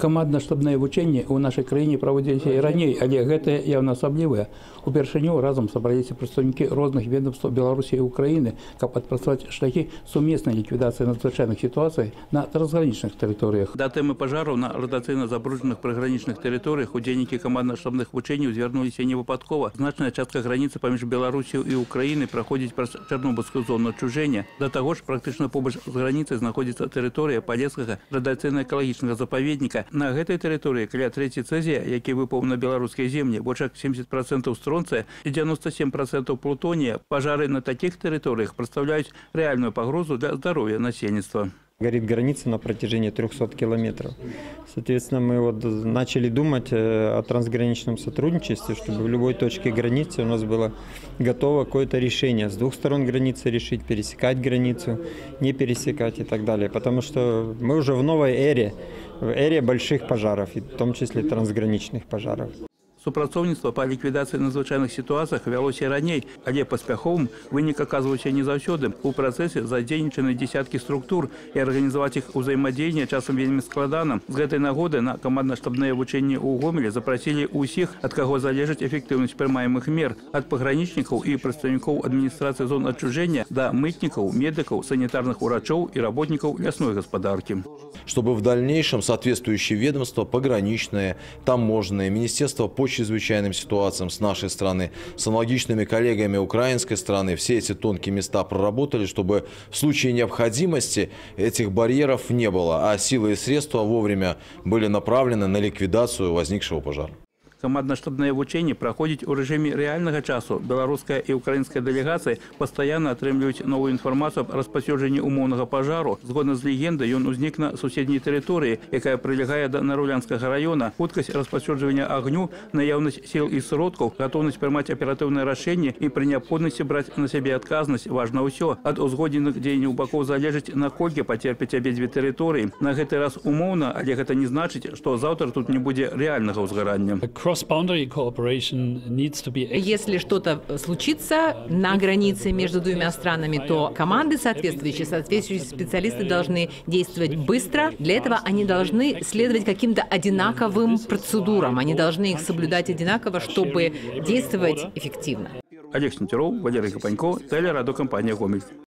Камандна-штабныя вучэнні ў нашай краіне праводзіліся і раней, але гэта яўна асаблівыя. Упершыню разам сабраліся прадстаўнікі розных ведомстваў Беларусі і Украіны, каб адпрацаваць шляхі сумеснай ліквідацыі надзвычайных сітуацый на трансгранічных тэрыторыях. Да тэмы пажараў на радыацыйна забруджаных прыгранічных тэрыторыях удзельнікі камандна-штабных вучэнняў звярнуліся не выпадкова. Значная частка граніцы паміж Беларусю і Украінай праходзіць праз Чарнобыльскую зону адчужэння. Да таго ж, практычна побач з граніцай знаходзіцца тэрыторыя Палескага радыацыйна-экалагічнага запаведніка. На гэтай тэрыторыі каля трэці цэзія, які выпаў на беларускія землі, больш як 70% стронцыя і 97% плутонія, пажары на такіх тэрыторыях прадстаўляюць рэальную пагрозу для здароўя насельніцтва. Горит граница на протяжении 300 километров. Соответственно, мы начали думать о трансграничном сотрудничестве, чтобы в любой точке границы у нас было готово какое-то решение. С двух сторон границы решить, пересекать границу, не пересекать и так далее. Потому что мы уже в новой эре, в эре больших пожаров, и в том числе трансграничных пожаров. Супрацоўніцтва па ліквідацыі надзвычайных сітуацыях вялося раней, але паспяховым вынік аказваўся не заўсёды. У працэсе задзейнічаны дзесяткі структур, і арганізаваць іх узаемадзеянне часам вельмі складана. З гэтай нагоды на камандна-штабныя вучэнні ў Гомелі запрасілі ўсіх, ад каго залежыць эфектыўнасць прымаемых мер, ад пагранічнікаў і прадстаўнікоў адміністрацыі зон адчужэння да мытнікаў, медыкаў, санітарных урачоў і работнікаў лясной гаспадаркі. Чтобы в дальнейшем соответствующие ведомства, пограничные, таможенные, Министерство по чрезвычайным ситуациям с нашей страны, с аналогичными коллегами украинской страны, все эти тонкие места проработали, чтобы в случае необходимости этих барьеров не было, а силы и средства вовремя были направлены на ликвидацию возникшего пожара. Камандна-штабныя вучэнні праходзяць у рэжыме рэальнага часу. Беларуская і украінская дэлегацыі пастаянна атрымліваюць новую інфармацыю аб распаўсюджанні умоўнага пажару. Згодна з легендай, ён узнік на суседняй тэрыторыі, якая прылягае да Нарулянскага раёна. Хуткасць распаўсюджвання агню, наяўнасць сіл і сродкаў, гатоўнасць прымаць аператыўныя рашэнні і пры неабходнасці браць на сябе адказнасць важна ўсё. Ад узгодненых дзеянняў бакоў залежыць, наколькі пацерпяць абедзве тэрыторыі. На гэты раз умоўна, але гэта не значыць, што заўтра тут не будзе рэальнага ўзгарання. Если что-то случится на границе между двумя странами, то команды соответствующие специалисты должны действовать быстро. Для этого они должны следовать каким-то одинаковым процедурам. Они должны их соблюдать одинаково, чтобы действовать эффективно. Олег Снетеров, Валерий Копанько, телерадиокомпания «Гомель».